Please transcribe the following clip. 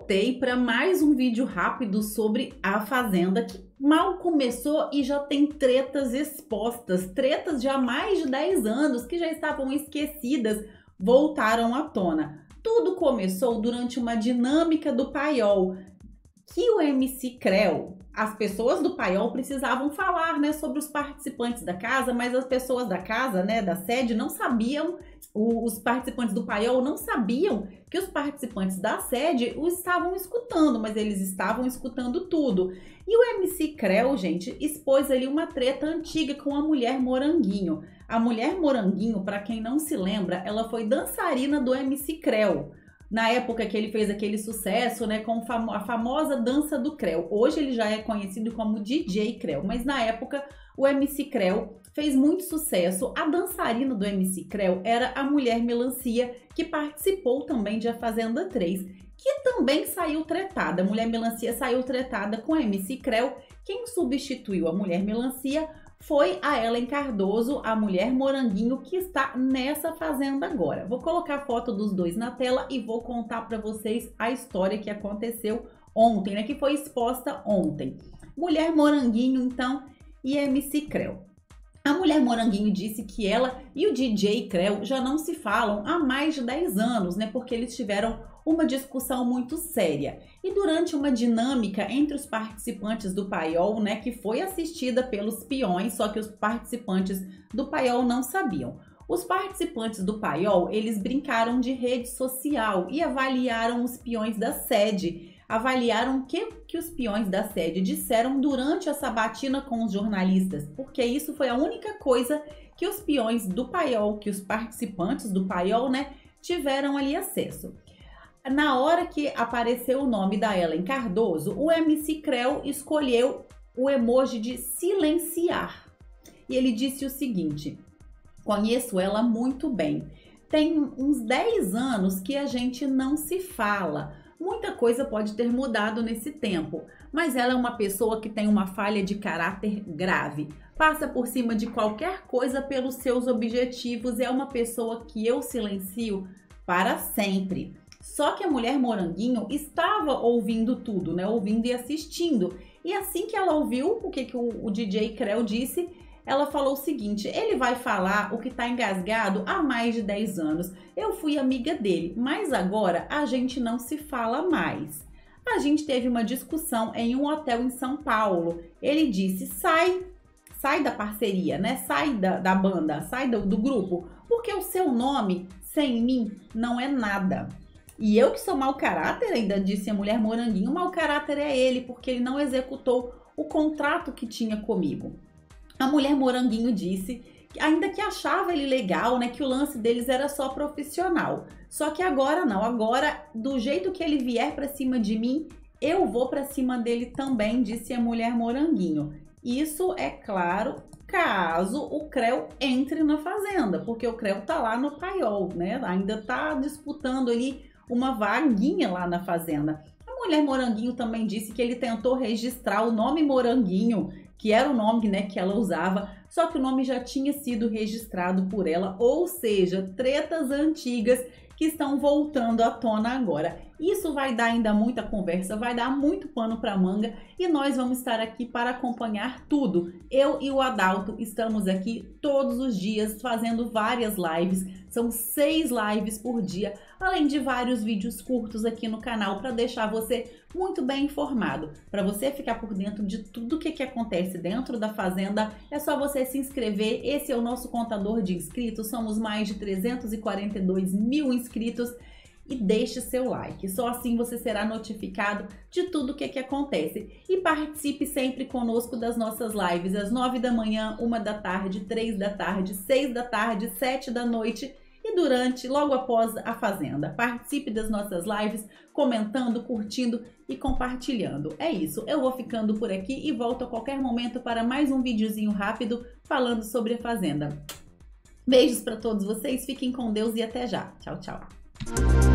voltei para mais um vídeo rápido sobre a Fazenda, que mal começou e já tem tretas expostas, tretas de há mais de 10 anos que já estavam esquecidas, voltaram à tona. Tudo começou durante uma dinâmica do Paiol, que o MC Creu, as pessoas do Paiol precisavam falar, né, sobre os participantes da casa, mas as pessoas da casa, né, da sede, não sabiam, os participantes do Paiol não sabiam que os participantes da sede o estavam escutando, mas eles estavam escutando tudo. E o MC Creu, gente, expôs ali uma treta antiga com a Mulher Moranguinho. A Mulher Moranguinho, para quem não se lembra, ela foi dançarina do MC Creu. Na época que ele fez aquele sucesso, né, com a famosa dança do Creu. Hoje ele já é conhecido como DJ Creu, mas na época o MC Creu fez muito sucesso. A dançarina do MC Creu era a Mulher Melancia, que participou também de A Fazenda 3, que também saiu tretada. A Mulher Melancia saiu tretada com a MC Creu. Quem substituiu a Mulher Melancia foi a Ellen Cardoso, a Mulher Moranguinho, que está nessa fazenda agora. Vou colocar a foto dos dois na tela e vou contar para vocês a história que aconteceu ontem, né, que foi exposta ontem. Mulher Moranguinho, então, e MC Creu. A Mulher Moranguinho disse que ela e o DJ Creu já não se falam há mais de 10 anos, né, porque eles tiveram uma discussão muito séria. E durante uma dinâmica entre os participantes do Paiol, né, que foi assistida pelos peões, só que os participantes do Paiol não sabiam. Os participantes do Paiol, eles brincaram de rede social e avaliaram os peões da sede. Avaliaram o que os peões da sede disseram durante a sabatina com os jornalistas, porque isso foi a única coisa que os peões do Paiol, que os participantes do Paiol, né, tiveram ali acesso. Na hora que apareceu o nome da Ellen Cardoso, o MC Creu escolheu o emoji de silenciar. E ele disse o seguinte: conheço ela muito bem. Tem uns 10 anos que a gente não se fala. Muita coisa pode ter mudado nesse tempo, mas ela é uma pessoa que tem uma falha de caráter grave. Passa por cima de qualquer coisa pelos seus objetivos. É uma pessoa que eu silencio para sempre. Só que a Mulher Moranguinho estava ouvindo tudo, né? Ouvindo e assistindo. E assim que ela ouviu o que o DJ Creu disse, ela falou o seguinte: ele vai falar o que tá engasgado há mais de 10 anos. Eu fui amiga dele, mas agora a gente não se fala mais. A gente teve uma discussão em um hotel em São Paulo. Ele disse: sai da parceria, né? Sai da banda, sai do grupo, porque o seu nome sem mim não é nada. E eu que sou mau caráter, ainda disse a Mulher Moranguinho, mau caráter é ele, porque ele não executou o contrato que tinha comigo. A Mulher Moranguinho disse, ainda que achava ele legal, né, que o lance deles era só profissional. Só que agora não, agora do jeito que ele vier pra cima de mim, eu vou pra cima dele também, disse a Mulher Moranguinho. Isso é claro, caso o Creu entre na Fazenda, porque o Creu tá lá no Paiol, né, ainda tá disputando ali uma vaguinha lá na Fazenda. A Mulher Moranguinho também disse que ele tentou registrar o nome Moranguinho, que era o nome, né, que ela usava, só que o nome já tinha sido registrado por ela, ou seja, tretas antigas que estão voltando à tona agora. Isso vai dar ainda muita conversa, vai dar muito pano para manga e nós vamos estar aqui para acompanhar tudo. Eu e o Adalto estamos aqui todos os dias fazendo várias lives, são 6 lives por dia, além de vários vídeos curtos aqui no canal para deixar você muito bem informado. Para você ficar por dentro de tudo que acontece dentro da Fazenda, é só você se inscrever. Esse é o nosso contador de inscritos, somos mais de 342 mil inscritos. E deixe seu like, só assim você será notificado de tudo o que acontece. E participe sempre conosco das nossas lives, às 9 da manhã, 1 da tarde, 3 da tarde, 6 da tarde, 7 da noite e durante, logo após a Fazenda. Participe das nossas lives, comentando, curtindo e compartilhando. É isso, eu vou ficando por aqui e volto a qualquer momento para mais um videozinho rápido falando sobre a Fazenda. Beijos para todos vocês, fiquem com Deus e até já. Tchau, tchau.